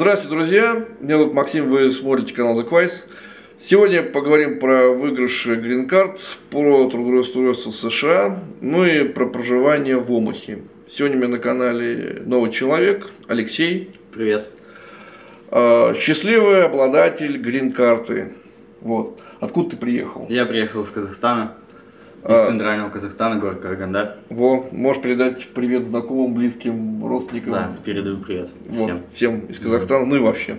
Здравствуйте, друзья! Меня зовут Максим, вы смотрите канал The Quiz. Сегодня поговорим про выигрыши Green Card, про трудоустройство в США, ну и про проживание в Омахе. Сегодня у меня на канале новый человек, Алексей. Привет. Счастливый обладатель Green Card. Вот. Откуда ты приехал? Я приехал из Казахстана. Из центрального Казахстана, город Караганда. Во, можешь передать привет знакомым, близким, родственникам. Да, передаю привет вот, всем из Казахстана, ну и вообще.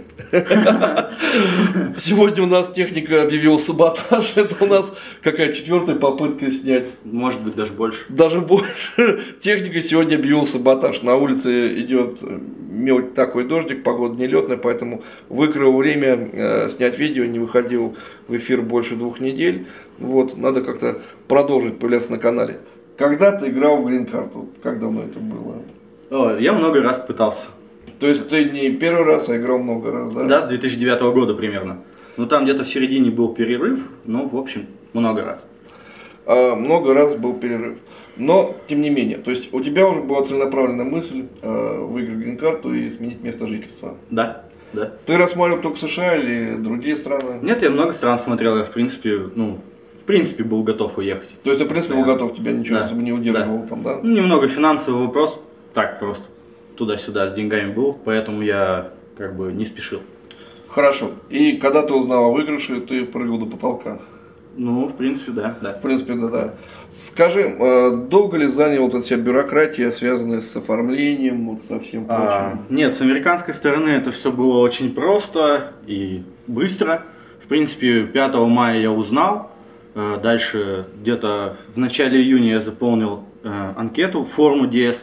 Сегодня у нас техника объявила саботаж. Это у нас какая четвертая попытка снять. Может быть, даже больше. Даже больше. Техника сегодня объявила саботаж. На улице идет мелкий такой дождик, погода нелетная, поэтому выкрыл время снять видео, не выходил в эфир больше 2 недель. Вот, надо как-то продолжить появляться на канале. Когда ты играл в Green Card? Как давно это было? Я много раз пытался. То есть ты не первый раз, а играл много раз, да? Да, с 2009 года примерно. Ну там где-то в середине был перерыв, но в общем много раз. Много раз был перерыв. Но, тем не менее, то есть у тебя уже была целенаправленная мысль выиграть Green Card и сменить место жительства? Да, да. Ты рассматривал только США или другие страны? Нет, я много стран смотрел, я в принципе был готов уехать. То есть ты в принципе был готов, тебя ничего особо не удерживало там, да? Ну, немного финансовый вопрос, так просто туда-сюда с деньгами был, поэтому я как бы не спешил. Хорошо. И когда ты узнал о выигрыше, ты прыгал до потолка? Ну, в принципе, да. В принципе, да. Скажи, долго ли заняла вот эта вся бюрократия, связанная с оформлением, вот со всем прочим? Нет, с американской стороны это все было очень просто и быстро. В принципе, 5 мая я узнал. Дальше где-то в начале июня я заполнил анкету, форму DS.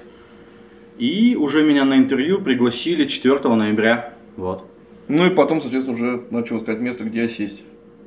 И уже меня на интервью пригласили 4 ноября. Вот. Ну и потом, соответственно, уже начал искать место, где осесть.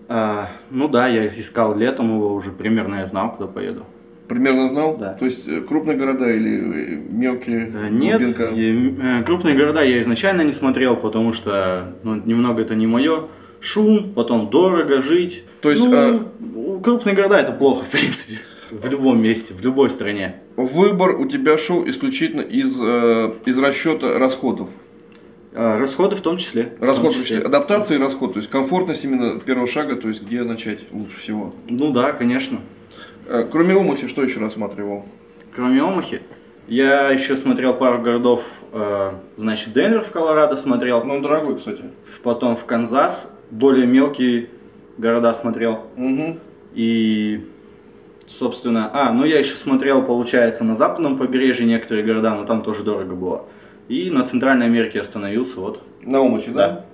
Ну да, я искал летом его, уже примерно я знал, куда поеду. Примерно знал? Да. То есть крупные города или мелкие? Нет, крупные города я изначально не смотрел, потому что немного это не мое. Шум, потом дорого жить. То есть, крупные города это плохо, в принципе, в любом месте, в любой стране. Выбор у тебя шел исключительно из расчета расходов. Расходы в том числе. Расход, адаптация и расход, то есть комфортность именно первого шага, то есть где начать лучше всего. Ну да, конечно. Кроме Омахи, что еще рассматривал? Кроме Омахи, я еще смотрел пару городов, значит, Денвер в Колорадо смотрел. Ну, он дорогой, кстати. Потом в Канзас, более мелкие города смотрел. Угу. И, собственно, ну я еще смотрел, получается, на западном побережье некоторые города, но там тоже дорого было. И на Центральной Америке остановился, вот. На Омахе, да?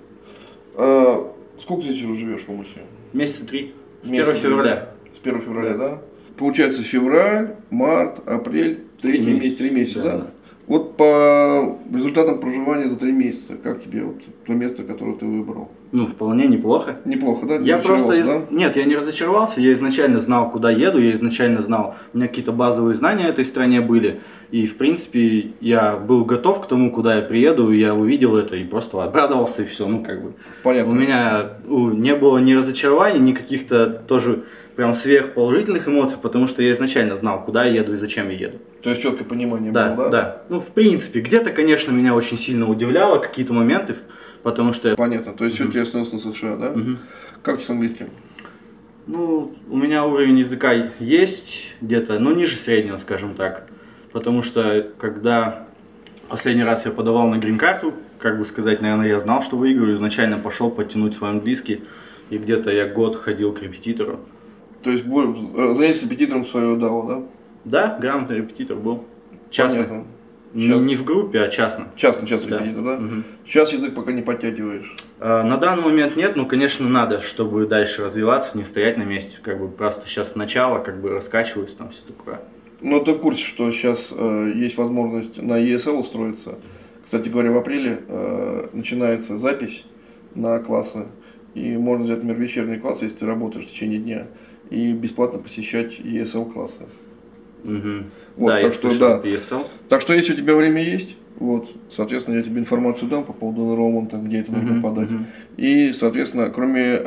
Да. Сколько ты сейчас живешь в Омахе? Месяца 3. С 1 февраля. С 1 февраля, да? Получается февраль, март, апрель, 3 месяца, да? Вот по результатам проживания за 3 месяца, как тебе вот то место, которое ты выбрал? Ну, вполне неплохо. Неплохо, да? Я просто, да? Нет, я не разочаровался, я изначально знал, куда еду, я изначально знал, у меня какие-то базовые знания о этой стране были, и, в принципе, я был готов к тому, куда я приеду, и я увидел это, и просто обрадовался, и все, ну, как бы. Понятно. У меня не было ни разочарований, ни каких-то тоже прям сверхположительных эмоций, потому что я изначально знал, куда я еду и зачем я еду. То есть четкое понимание было, да? Да. Ну, в принципе, где-то, конечно, меня очень сильно удивляло какие-то моменты, потому что... Понятно, то есть все тебе снос на США, да? Как ты с английским? Ну, у меня уровень языка есть где-то, ниже среднего, скажем так. Потому что, когда последний раз я подавал на грин-карту, как бы сказать, наверное, я знал, что выиграю, изначально пошел подтянуть свой английский, и где-то я год ходил к репетитору. То есть занятие с репетитором свое дало, да? Да, грамотный репетитор был. Частный. Понятно. Не в группе, а частно. Частный репетитор, да? Угу. Сейчас язык пока не подтягиваешь? На данный момент нет, но, конечно, надо, чтобы дальше развиваться, не стоять на месте. Как бы просто сейчас начало, как бы раскачиваюсь, там все такое. Ну, ты в курсе, что сейчас есть возможность на ESL устроиться? Кстати говоря, в апреле начинается запись на классы. И можно взять, например, вечерний класс, если ты работаешь в течение дня, и бесплатно посещать ESL классы. Угу. Вот, да, так что, ESL. Так что, если у тебя время есть, вот, соответственно, я тебе информацию дам по поводу enrollment, где это нужно подать. И, соответственно, кроме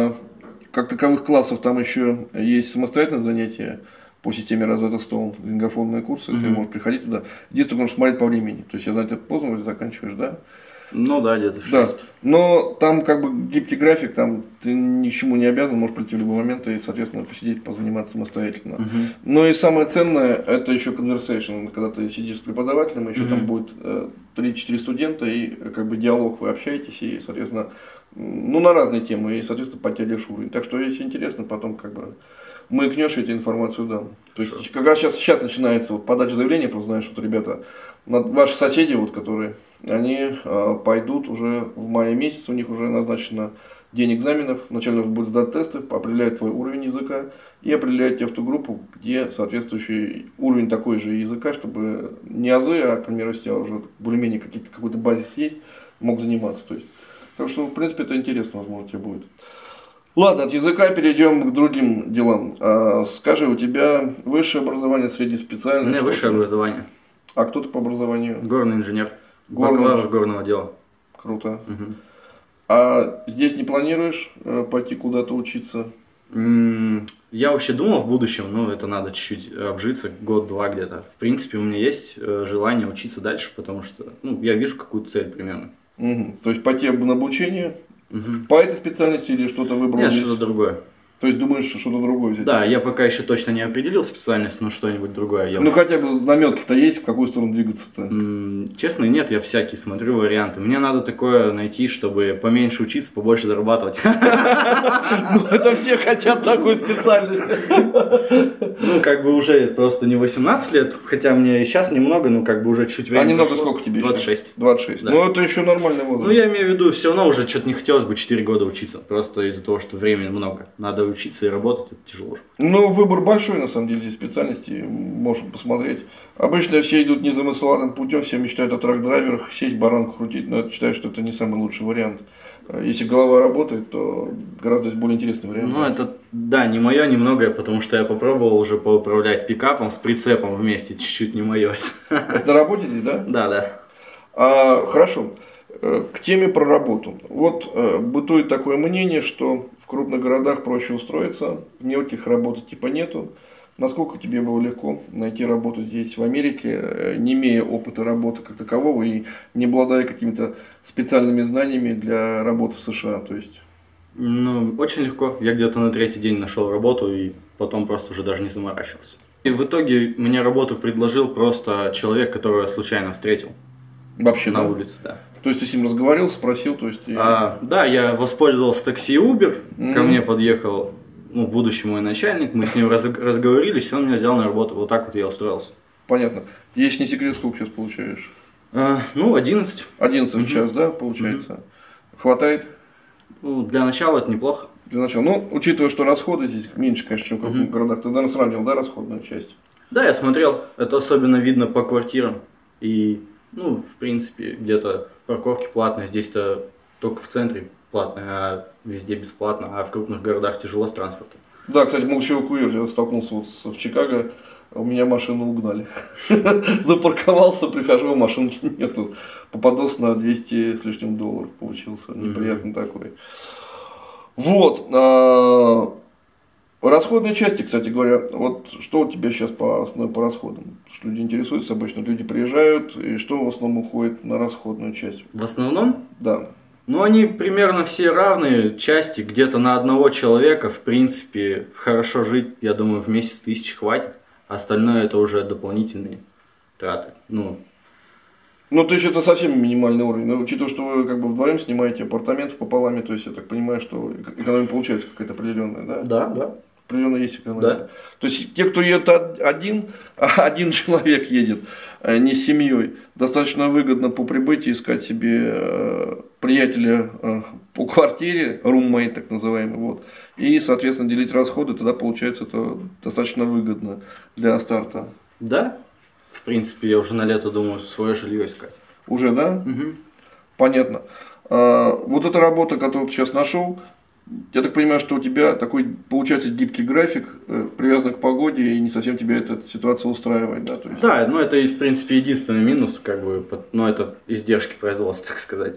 как таковых классов, там еще есть самостоятельное занятие по системе Rosetta Stone, лингофонные курсы, ты можешь приходить туда. Единственное, нужно смотреть по времени. То есть, я знаю, ты поздно вроде заканчиваешь, да? Ну да, где-то в Да, 6. но там как бы гибкий график, там ты ни к чему не обязан, можешь прийти в любой момент и, соответственно, посидеть, позаниматься самостоятельно. Ну и самое ценное, это еще conversation, когда ты сидишь с преподавателем, еще там будет 3-4 студента, и как бы диалог, вы общаетесь, и, соответственно, ну на разные темы, и, соответственно, подтягиваешь уровень. Так что, если интересно, потом как бы маякнешь, я тебе информацию дам. То есть, как раз сейчас начинается вот, подача заявления, просто знаешь, что ребята, ваши соседи, вот, которые, они пойдут уже в мае месяце, у них уже назначено день экзаменов, вначале нужно будет сдать тесты, определяют твой уровень языка и определяют тебя в ту группу, где соответствующий уровень такой же языка, чтобы не азы, а, к примеру, если у тебя уже более-менее какой-то базис есть, мог заниматься. То есть, так что, в принципе, это интересно, возможно, тебе будет. Ладно, от языка перейдем к другим делам. Скажи, у тебя высшее образование, среднее специальное? У меня высшее образование. А кто ты по образованию? Горный инженер. Бакалавр горного дела. Круто. А здесь не планируешь пойти куда-то учиться? Я вообще думал в будущем, но это надо чуть-чуть обжиться, год-два где-то. В принципе, у меня есть желание учиться дальше, потому что я вижу какую-то цель примерно. То есть пойти на обучение по этой специальности или что-то выбрал? Нет, что-то другое. То есть думаешь, что-то другое взять? Да, я пока еще точно не определил специальность, но что-нибудь другое. Ну хотя бы наметки-то есть, в какую сторону двигаться-то? Честно, нет, я всякие смотрю варианты. Мне надо такое найти, чтобы поменьше учиться, побольше зарабатывать. Ну это все хотят такую специальность. Ну как бы уже просто не 18 лет, хотя мне и сейчас немного, но как бы уже чуть времени. А немного сколько тебе? 26. 26. Ну это еще нормальный возраст. Ну я имею в виду, все равно уже что-то не хотелось бы 4 года учиться, просто из-за того, что времени много. Надо учиться и работать, это тяжело. Ну, выбор большой, на самом деле, здесь специальностей, можно посмотреть. Обычно все идут незамысловатым путем, все мечтают о трак-драйверах, сесть, баранку крутить, но я считаю, что это не самый лучший вариант. Если голова работает, то гораздо есть более интересный вариант. Ну, это, да, не мое, не многое, потому что я попробовал уже поуправлять пикапом с прицепом вместе, чуть-чуть не мое. Это на работе здесь, да? Да, да. Хорошо. К теме про работу. Вот бытует такое мнение, что в крупных городах проще устроиться, в мелких работы типа нету. Насколько тебе было легко найти работу здесь, в Америке, не имея опыта работы как такового и не обладая какими-то специальными знаниями для работы в США? То есть... Ну, очень легко. Я где-то на 3-й день нашел работу и потом просто уже даже не заморачивался. И в итоге мне работу предложил просто человек, которого я случайно встретил. Вообще, на да? улице, да. То есть ты с ним разговаривал, спросил, то есть... Да, я воспользовался такси Uber, ко мне подъехал будущий мой начальник, мы с ним разговорились, и он меня взял на работу, вот так вот я устроился. Понятно. Если не секрет, сколько сейчас получаешь? 11. 11 в час, да, получается? Хватает? Ну, для начала это неплохо. Для начала. Ну, учитывая, что расходы здесь меньше, конечно, чем в крупных городах, ты, наверное, сравнил, да, расходную часть? Да, я смотрел, это особенно видно по квартирам, и, в принципе, где-то парковки платные, здесь-то только в центре платные, а везде бесплатно, а в крупных городах тяжело с транспортом. Да, кстати, молчаливый курьер, я столкнулся вот в Чикаго, у меня машину угнали. Запарковался, прихожу, машинки нету. Попадос на 200 с лишним долларов получился, неприятный такой. Вот. Расходные части, кстати говоря, вот что у тебя сейчас по расходам? Что люди интересуются обычно, люди приезжают, и что в основном уходит на расходную часть? В основном? Да. Ну, они примерно все равные части, где-то на одного человека, в принципе, хорошо жить, я думаю, в месяц 1000 хватит, а остальное это уже дополнительные траты. Ну, то есть это совсем минимальный уровень, но учитывая, что вы как бы вдвоем снимаете апартамент пополам, то есть я так понимаю, что экономия получается какая-то определенная, да? Да, да. Определенно есть экономия. Да. То есть те, кто едет один человек едет, не с семьей, достаточно выгодно по прибытии искать себе приятеля по квартире, roommate так называемый, вот, и, соответственно, делить расходы, тогда получается это достаточно выгодно для старта. Да, в принципе, я уже на лето думаю свое жилье искать. Уже, да? Угу. Понятно. Вот эта работа, которую ты сейчас нашел, я так понимаю, что у тебя такой, получается, гибкий график, привязан к погоде, и не совсем тебя эта ситуация устраивает, да? То есть... Да, но это, в принципе, единственный минус, как бы, но это издержки производства, так сказать.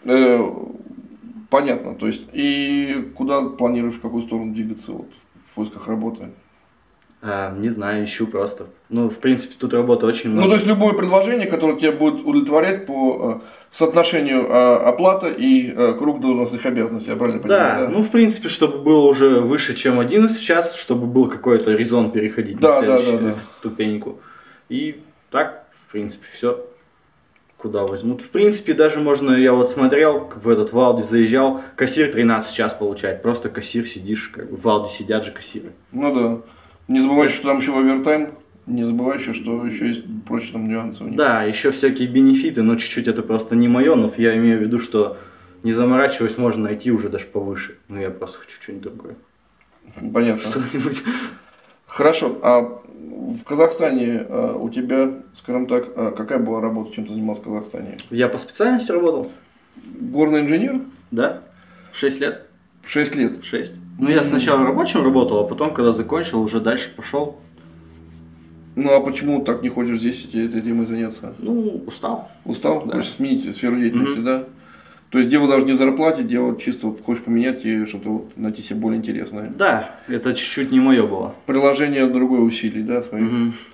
Понятно, то есть, и куда планируешь, в какую сторону двигаться вот, в поисках работы? Не знаю, ищу просто. Ну, в принципе, тут работы очень много. Ну, то есть любое предложение, которое тебя будет удовлетворять по соотношению оплата и круг должностных обязанностей, я правильно понимаю? Да, ну, в принципе, чтобы было уже выше, чем 11 сейчас, чтобы был какой-то резон переходить на следующую ступеньку. И так, в принципе, все. Куда возьмут. В принципе, даже можно, я вот смотрел, в этот в Алди заезжал, кассир 13 час получает. Просто кассир сидишь, как бы в Алди сидят же кассиры. Ну да. Не забывайте, что там еще овертайм. Не забывайте, что еще есть прочие там нюансы у них. Да, еще всякие бенефиты, но чуть-чуть это просто не мое, но я имею в виду, что не заморачиваясь, можно найти уже даже повыше. Ну, я просто хочу что-нибудь другое. Понятно. Что-нибудь. Хорошо. А в Казахстане у тебя, скажем так, какая была работа, чем ты занимался в Казахстане? Я по специальности работал. Горный инженер? Да. 6 лет. 6 лет? 6. Ну, я сначала рабочим работал, а потом, когда закончил, уже дальше пошел. Ну, а почему так не хочешь здесь этой темой заняться? Ну, устал. Устал? Да. Хочешь сменить сферу деятельности, да? То есть дело даже не в зарплате, дело чисто вот хочешь поменять и что-то вот найти себе более интересное. Да, это чуть-чуть не мое было. Приложение другой усилий, да, своих.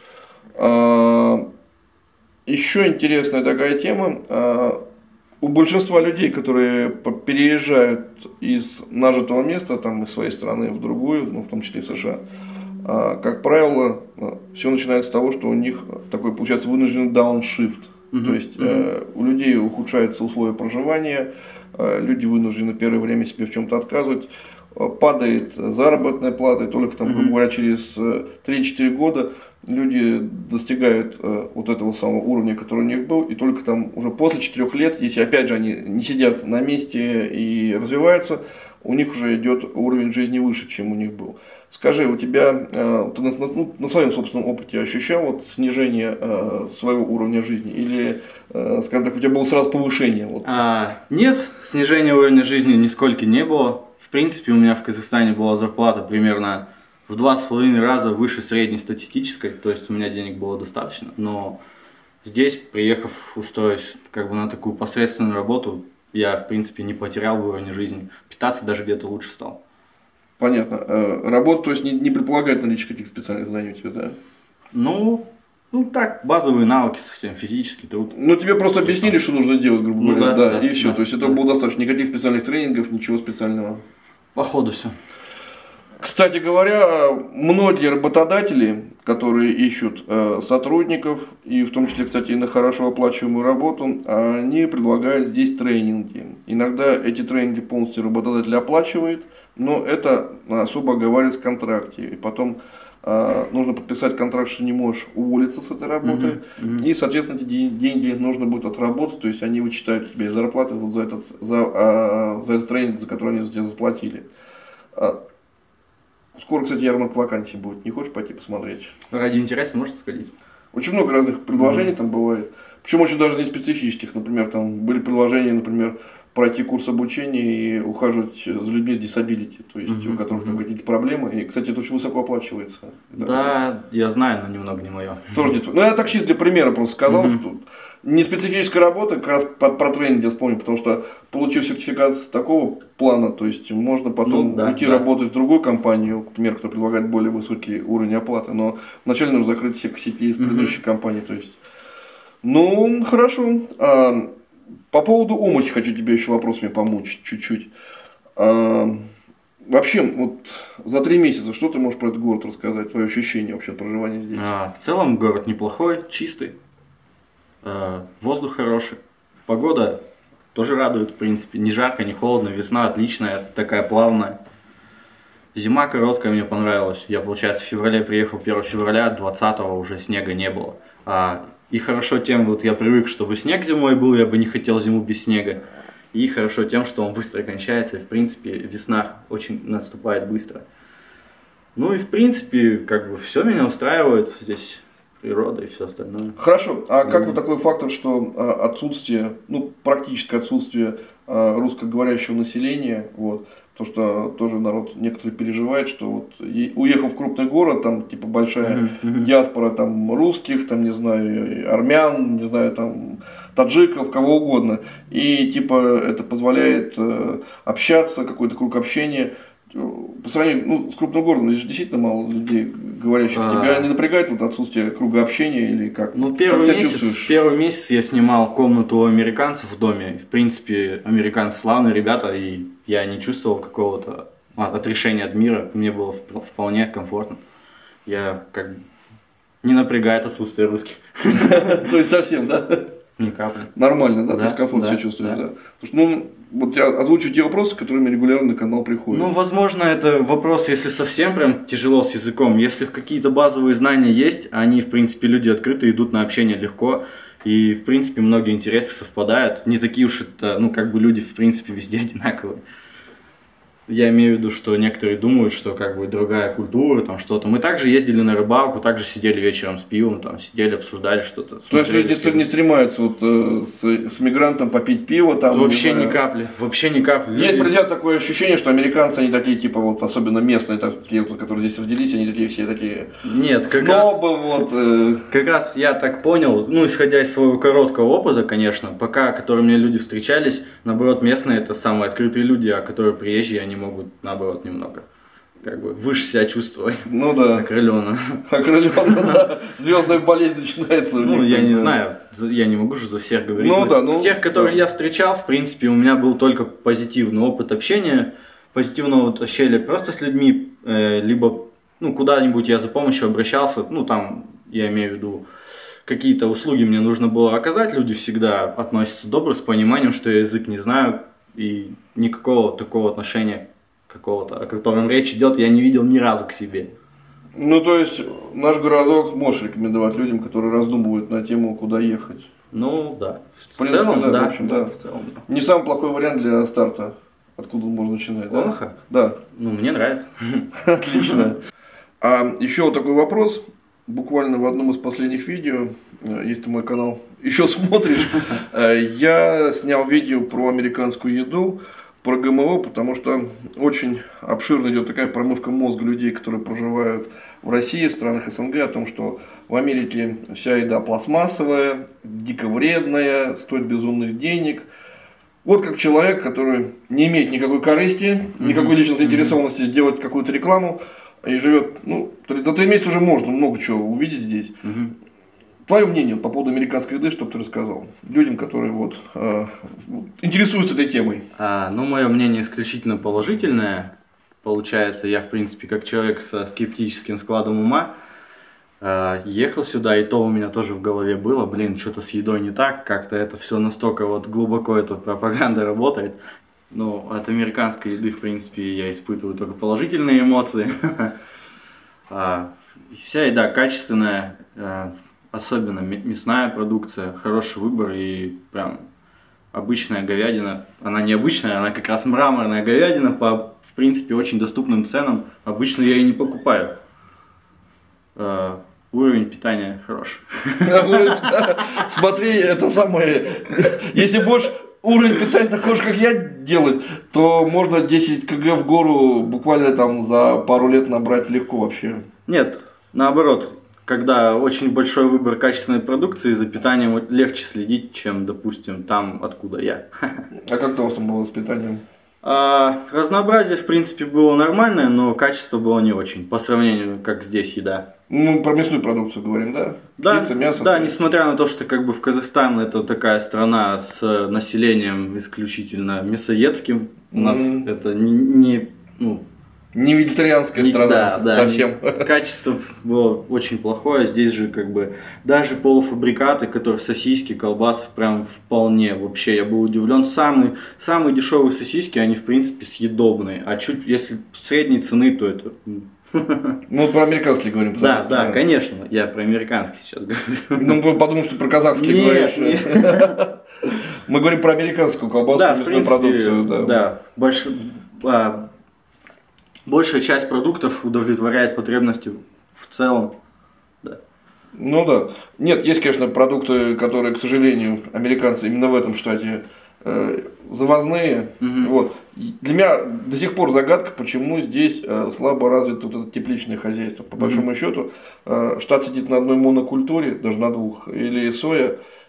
Еще интересная такая тема. У большинства людей, которые переезжают из нажитого места, там, из своей страны в другую, ну, в том числе в США, как правило, все начинается с того, что у них такой получается вынужденный дауншифт. То есть у людей ухудшаются условия проживания, люди вынуждены первое время себе в чем-то отказывать, падает заработная плата, и только там, грубо говоря, через 3-4 года люди достигают вот этого самого уровня, который у них был, и только там уже после 4 лет, если опять же они не сидят на месте и развиваются, у них уже идет уровень жизни выше, чем у них был. Скажи, у тебя, ты на своем собственном опыте ощущал вот снижение своего уровня жизни или, скажем так, у тебя было сразу повышение? Вот? Нет, снижения уровня жизни нисколько не было. В принципе, у меня в Казахстане была зарплата примерно в 2,5 раза выше среднестатистической, то есть у меня денег было достаточно. Но здесь, приехав устроить как бы на такую посредственную работу, я, в принципе, не потерял в уровне жизни. Питаться даже где-то лучше стал. Понятно. Работа, то есть, не предполагает наличие каких-то специальных знаний у тебя, да? Ну так, базовые навыки совсем, физический труд. Ну, тебе просто объяснили, что нужно делать, грубо говоря, да, и все. Да, то есть, этого было достаточно. Никаких специальных тренингов, ничего специального. Походу все. Кстати говоря, многие работодатели, которые ищут сотрудников, и в том числе, кстати, и на хорошо оплачиваемую работу, они предлагают здесь тренинги. Иногда эти тренинги полностью работодатель оплачивает, но это особо оговаривается в контракте. И потом нужно подписать контракт, что не можешь уволиться с этой работы. И, соответственно, эти деньги нужно будет отработать, то есть они вычитают у тебя из зарплаты вот за этот тренинг, за который они за тебя заплатили. Скоро, кстати, ярмарка вакансий будет. Не хочешь пойти посмотреть? Ради интереса можешь сходить? Очень много разных предложений там бывает. Причем очень даже не специфических. Например, там были предложения, например, пройти курс обучения и ухаживать за людьми с disability, то есть у которых там какие-то проблемы. И, кстати, это очень высоко оплачивается. Да, я знаю, но немного не мое. Тоже не то. Ну, я так чисто для примера просто сказал. Что не специфическая работа, как раз про тренинг я вспомнил, потому что, получив сертификат такого плана, то есть можно потом уйти работать в другую компанию, к примеру, кто предлагает более высокий уровень оплаты, но вначале нужно закрыть все косяки из предыдущей компании. То есть. Ну, хорошо. По поводу Омути хочу тебе еще вопросами помучить чуть-чуть. Вообще, вот за 3 месяца, что ты можешь про этот город рассказать, твои ощущения вообще от проживания здесь? В целом город неплохой, чистый, воздух хороший, погода тоже радует, в принципе, не жарко, не холодно, весна отличная, такая плавная. Зима короткая, мне понравилась. Я, получается, в феврале приехал, 1 февраля, 20-го уже снега не было. И хорошо тем, вот я привык, чтобы снег зимой был, я бы не хотел зиму без снега. И хорошо тем, что он быстро кончается, и в принципе весна очень наступает быстро. Ну и в принципе, как бы все меня устраивает здесь, природа и все остальное. Хорошо, а как вот такой фактор, что отсутствие, ну практическое отсутствие русскоговорящего населения, вот, то, что тоже народ некоторые переживает, что вот уехав в крупный город, там типа большая диаспора там русских, там не знаю, армян, не знаю, там таджиков, кого угодно, и типа это позволяет общаться, какой-то круг общения. по сравнению с крупным городом, здесь действительно мало людей говорящих. Тебя не напрягает вот отсутствие круга общения или как? Ну, первый месяц я снимал комнату у американцев в доме. В принципе, американцы славные ребята, и я не чувствовал какого-то отрешения от мира. Мне было вполне комфортно. Я как бы не напрягает отсутствие русских. То есть совсем, да? Ни капли. Нормально, да? То есть комфортно себя чувствуешь, да? Вот я озвучу те вопросы, которыми регулярно на канал приходят. Ну, возможно, это вопрос, если совсем прям тяжело с языком. Если какие-то базовые знания есть, они, в принципе, люди открыты, идут на общение легко. И, в принципе, многие интересы совпадают. Не такие уж это, как бы люди, в принципе, везде одинаковые. Я имею в виду, что некоторые думают, что как бы другая культура, там что-то. Мы также ездили на рыбалку, также сидели вечером с пивом, там сидели, обсуждали что-то. То есть люди не стремаются с мигрантом попить пиво там? Вообще ни капли, вообще ни капли. Есть, друзья, такое ощущение, что американцы, они такие, типа, вот, особенно местные, такие, которые здесь родились, они такие все такие... Нет, снобы, как раз я так понял, исходя из своего короткого опыта, конечно, пока, которые мне люди встречались, наоборот, местные это самые открытые люди, а которые приезжие, они могут, наоборот, немного как бы выше себя чувствовать. Ну да. Окрыленно. Окрыленно, да. Звездная болезнь начинается. Я не знаю, я не могу же за всех говорить. Тех, которых я встречал, в принципе, у меня был только позитивный опыт общения. Позитивного общения просто с людьми, либо куда-нибудь я за помощью обращался, там, я имею в виду, какие-то услуги мне нужно было оказать, люди всегда относятся добро, с пониманием, что я язык не знаю, и никакого такого отношения какого-то, о котором речь идет, я не видел ни разу к себе. То есть наш городок можешь рекомендовать людям, которые раздумывают на тему, куда ехать? Да. В целом, да. В целом, да. Не самый плохой вариант для старта. Откуда можно начинать? Плохо? Да. Мне нравится. Отлично. А еще вот такой вопрос. Буквально в одном из последних видео, если ты мой канал еще смотришь, я снял видео про американскую еду, про ГМО, потому что очень обширно идет такая промывка мозга людей, которые проживают в России, в странах СНГ, о том, что в Америке вся еда пластмассовая, дико вредная, стоит безумных денег. Вот как человек, который не имеет никакой корысти, никакой личной заинтересованности сделать какую-то рекламу, и живет, за 3 месяца уже можно много чего увидеть здесь. Твое мнение по поводу американской еды, что бы ты рассказал людям, которые интересуются этой темой? Мое мнение исключительно положительное. Получается, я, в принципе, как человек со скептическим складом ума, ехал сюда, и то у меня тоже в голове было, что-то с едой не так, как-то это все настолько глубоко, эта пропаганда работает. От американской еды, в принципе, я испытываю только положительные эмоции. Вся еда качественная, особенно мясная продукция, хороший выбор и прям обычная говядина. Она не обычная, она как раз мраморная говядина по, в принципе, очень доступным ценам. Обычно я и не покупаю. Уровень питания хороший. Смотри, это самое, если будешь уровень питания такой же, как я, делать, то можно 10 кг в гору буквально там за пару лет набрать легко вообще. Нет, наоборот, когда очень большой выбор качественной продукции, за питанием легче следить, чем, допустим, там, откуда я. А как у вас там было с питанием? Разнообразие, в принципе, было нормальное, но качество было не очень, по сравнению, как здесь еда. Про мясную продукцию говорим, да? Да, птица, мясо. Да, несмотря на то, что как бы в Казахстан это такая страна с населением исключительно мясоедским, у нас это не вегетарианская страна совсем. Качество было очень плохое. Здесь же как бы даже полуфабрикаты, которые сосиски, колбасы, прям вполне вообще. Я был удивлен. Самые дешевые сосиски, они в принципе съедобные. А чуть если средней цены, то это... про американские говорим. Да, конечно. Я про американский сейчас говорю. Потому что про казахский говоришь. Нет. Мы говорим про американскую колбасу, мясную продукцию. Да. Большая часть продуктов удовлетворяет потребности в целом. Да. Да. Нет, есть, конечно, продукты, которые, к сожалению, американцы именно в этом штате завозные. Для меня до сих пор загадка, почему здесь слабо развито это тепличное хозяйство. По большому счету, штат сидит на одной монокультуре, даже на 2, или соя,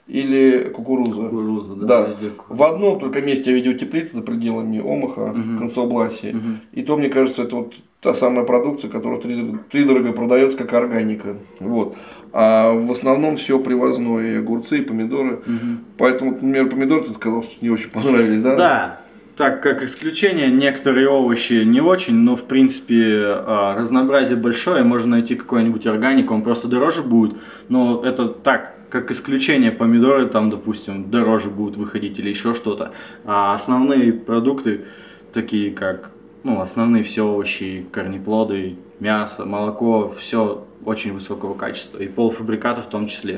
или кукуруза. Кукуруза, Да. везде В одном только месте я видел теплицы за пределами Омаха, в Консобласе. И то, мне кажется, это вот та самая продукция, которая втридорого продается как органика. Вот. А в основном все привозное, и огурцы, и помидоры. Поэтому, например, помидоры ты сказал, что не очень понравились, да? Да. Так как исключение, некоторые овощи не очень, но в принципе разнообразие большое, можно найти какую-нибудь органику, он просто дороже будет, но это так, как исключение, помидоры там, допустим, дороже будут выходить или еще что-то, а основные продукты, такие как, ну, основные все овощи, корнеплоды, мясо, молоко, все очень высокого качества, и полуфабрикаты в том числе.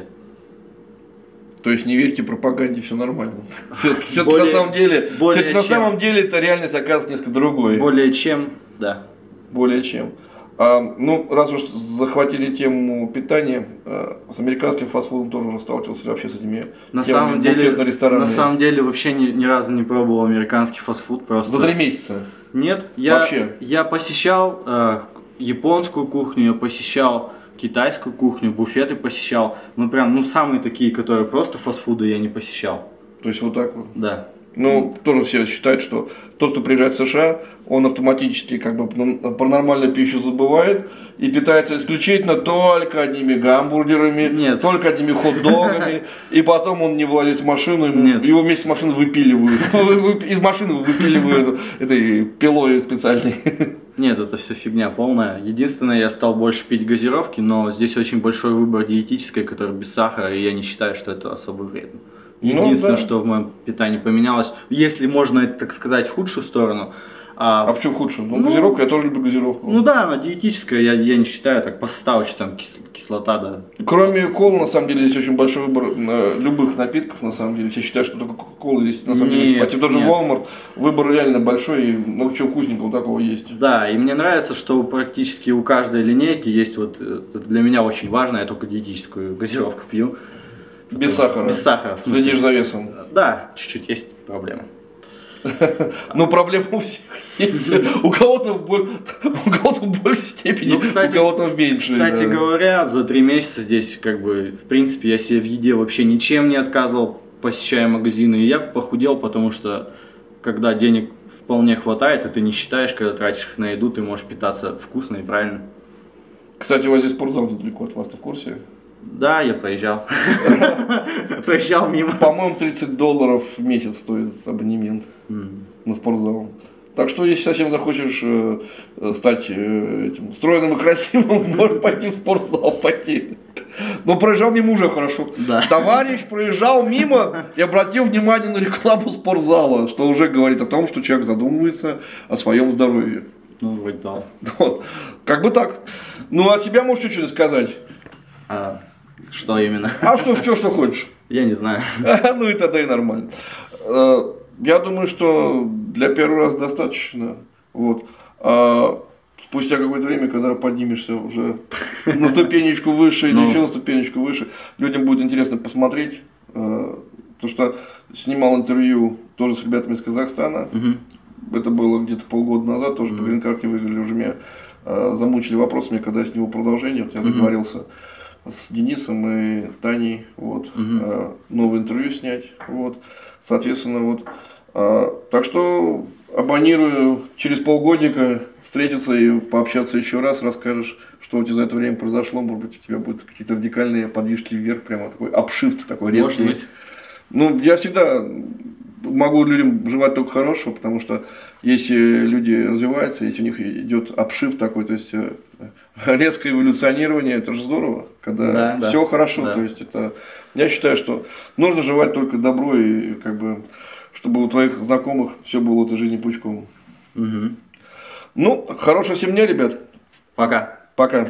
То есть не верьте пропаганде, все нормально. Все-таки на самом деле это реальность оказывается несколько другой. Более чем, да. Более чем. Ну, раз уж захватили тему питания, с американским фастфудом тоже сталкивался вообще с этими буфетно-ресторанными? На самом деле вообще ни разу не пробовал американский фастфуд. Просто... За 3 месяца? Нет, я посещал японскую кухню, я посещал китайскую кухню, буфеты посещал, ну прям, ну самые такие, которые просто фастфуды, я не посещал. То есть вот так вот? Да. Ну, тоже все считают, что тот, кто приезжает в США, он автоматически как бы про нормальную пищу забывает и питается исключительно только одними гамбургерами, только одними хот-догами, и потом он не влазит в машину, его вместе с машиной выпиливают, из машины выпиливают этой пилой специальной. Нет, это все фигня полная. Единственное, я стал больше пить газировки, но здесь очень большой выбор диетической, которая без сахара, и я не считаю, что это особо вредно. Единственное, что в моем питании поменялось, если можно это так сказать, в худшую сторону. А почему в худшую? Ну, газировку, я тоже люблю газировку. Ну да, она диетическая, я не считаю, так по составу, что там кислота, да. Кроме колы, на самом деле, здесь очень большой выбор любых напитков, на самом деле. Все считают, что только кока-кола здесь, на самом деле, пойти даже в Walmart, выбор реально большой, и много чего вкусненького такого есть. Да, и мне нравится, что практически у каждой линейки есть вот, это для меня очень важно, я только диетическую газировку пью. Без сахара? Без сахара, в смысле. Следишь за весом? Да, чуть-чуть есть проблема. Ну, проблема у всех есть. У кого-то в большей степени, у кого-то в меньшей. Кстати говоря, за 3 месяца здесь, как бы, в принципе, я себе в еде вообще ничем не отказывал, посещая магазины. И я похудел, потому что, когда денег вполне хватает, и ты не считаешь, когда тратишь их на еду, ты можешь питаться вкусно и правильно. Кстати, у вас здесь спортзал недалеко от вас, ты в курсе? Да, я проезжал. Проезжал мимо. По-моему, $30 в месяц стоит абонемент на спортзал. Так что, если совсем захочешь стать этим стройным и красивым, можешь пойти в спортзал пойти. Но проезжал мимо уже хорошо. Да. Товарищ проезжал мимо и обратил внимание на рекламу спортзала, что уже говорит о том, что человек задумывается о своем здоровье. Ну, вроде да. Вот. Как бы так. Ну, а себя можешь что-нибудь сказать? Что именно? А что хочешь? Я не знаю. Ну и тогда и нормально. Я думаю, что для первого раза достаточно. Вот. А спустя какое-то время, когда поднимешься уже на ступенечку выше или еще на ступенечку выше, людям будет интересно посмотреть. Потому что снимал интервью тоже с ребятами из Казахстана. Это было где-то полгода назад, тоже по грин-карте выиграли, уже меня замучили вопросами, когда я сниму продолжение. Вот я договорился с Денисом и Таней, вот, новое интервью снять, вот, соответственно, вот, так что абонирую через полгодика встретиться и пообщаться еще раз, расскажешь, что у тебя за это время произошло, может быть, у тебя будут какие-то радикальные подвижки вверх, прямо такой апшифт такой резкий. Может быть. Ну, я всегда могу людям желать только хорошего, потому что если люди развиваются, если у них идет апшифт такой, то есть резкое эволюционирование, это же здорово, когда все хорошо, то есть это, я считаю, что нужно желать только добро и как бы, чтобы у твоих знакомых все было в этой жизни пучком. Ну, хорошего всем дня, ребят. Пока. Пока.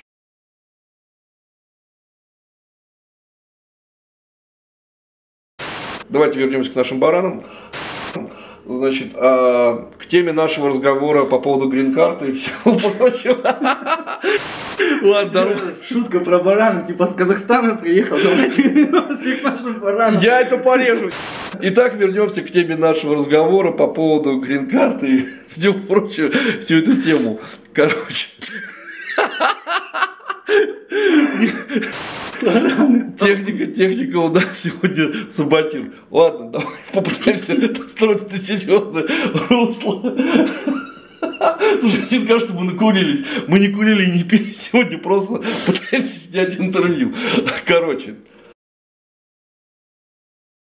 Давайте вернемся к нашим баранам. Значит, к теме нашего разговора по поводу грин-карты и всего прочего. Ладно, шутка про барана, типа с Казахстана приехал, давайте вернемся к нашим баранам. Я это порежу. Итак, вернемся к теме нашего разговора по поводу грин-карты и всего прочего, всю эту тему. Короче. Техника у нас сегодня саботирует. Ладно, давай попытаемся настроиться на серьезное русло. Слушай, не скажу, что мы накурились. Мы не курили и не пили сегодня, просто пытаемся снять интервью. Короче,